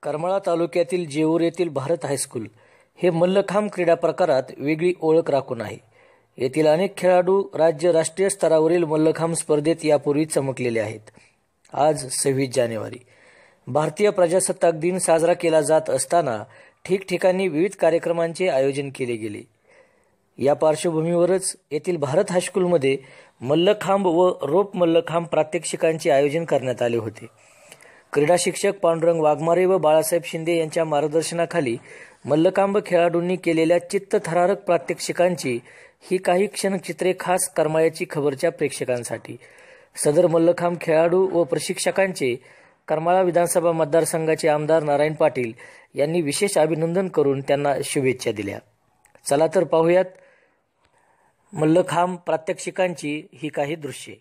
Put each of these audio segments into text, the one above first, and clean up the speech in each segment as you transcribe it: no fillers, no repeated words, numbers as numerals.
करमाळा तालुक्यातील जेऊर येथील भारत हायस्कूल हे मल्लखांब क्रीडा प्रकारात वेगळी ओळख राखून आहे। येथील अनेक खेळाडू राज्य राष्ट्रीय स्तरावरील मल्लखांब स्पर्धेत यापूर्वी चमकलेले आहेत। आज 26 जानेवारी भारतीय प्रजासत्ताक दिन साजरा केला जात असताना ठिकठिकाणी विविध कार्यक्रमांचे आयोजन केले गेले। या पार्श्वभूमीवरच येथील भारत हायस्कूलमध्ये मल्लखांब व रोप मल्लखांब प्रात्यक्षिकांचे आयोजन करण्यात आले होते। क्रीडा शिक्षक पांडुरंग वाघमारे व बाळासाहेब शिंदे यांच्या मार्गदर्शनाखाली मल्लखांब खेळाडूंनी केलेल्या चित्तथरारक प्रात्यक्षिकांची ही काही क्षणचित्रे खास करमाळ्याची खबरच्या प्रेक्षकांसाठी। सदर मल्लखांब खेळाडू व प्रशिक्षकांचे करमाळा विधानसभा मतदारसंघाचे आमदार नारायण पाटील यांनी विशेष अभिनंदन करून त्यांना शुभेच्छा दिल्या। चला तर पाहूयात मल्लखांब प्रात्यक्षिकांची ही काही दृश्ये।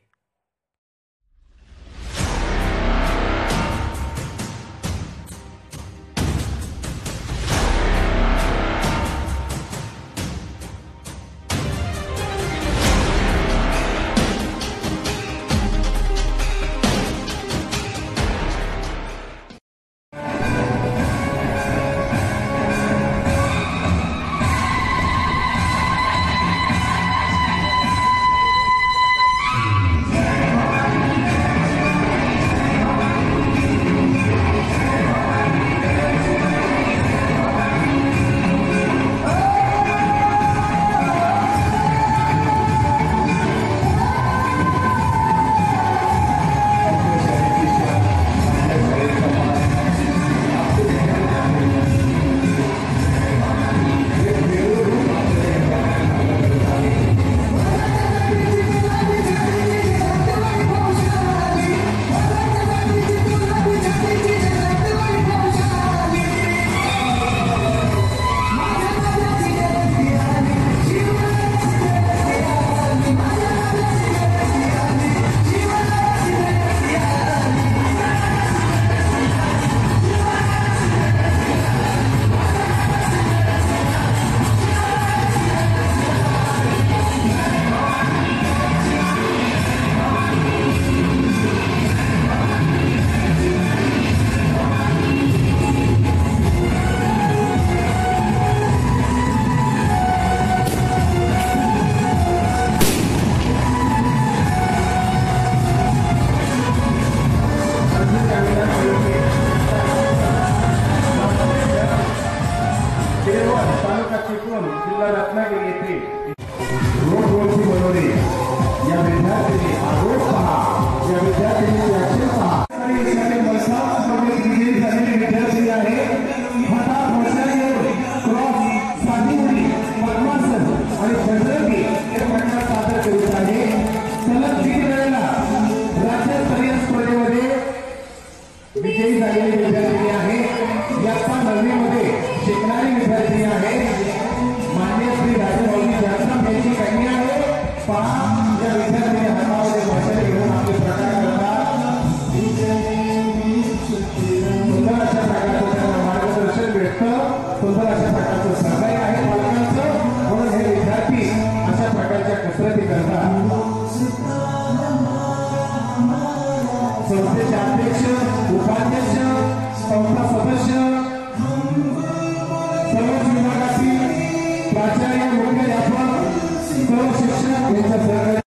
जिल्हा रत्नागिरी येथे रोडवरची बनवली या विद्यार्थ्यांनी आरोप पहा या विद्यार्थ्यांनी ऍक्शन पहा आणि मसाज स्पर्धेत विजयी झालेले विद्यार्थी आहे हातात मोर्चावर क्रॉस साधीमुडी पद्मासन आणि चंद्रगी हे प्रकार सादर करीत आहे। सलग 3 वेळेला राज्यस्तरीय स्पर्धेमध्ये विजयी झालेले विद्यार्थी आहे। इयत्ता 9वी मध्ये शिकणारे विद्यार्थी आहे। मान्य श्री राजभाऊजी जगताप यांची कन्या आहे। पहा या विद्यार्थ्यांनी हातामध्ये भाषण घेऊन आपले प्रकार करतात। सुंदर अशा प्रकारचं त्यांना मार्गदर्शन भेटतं। सुंदर अशा प्रकारचं सहकार्य आहे पालकांचं, म्हणून हे विद्यार्थी अशा प्रकारच्या कसरती करतात। संस्थेचे अध्यक्ष, उपाध्यक्ष, संस्था सदस्य, सर्वच विभागातील प्राचार्य, मुख्याध्यापक, सर्व शिक्षक यांच्या सहकार्य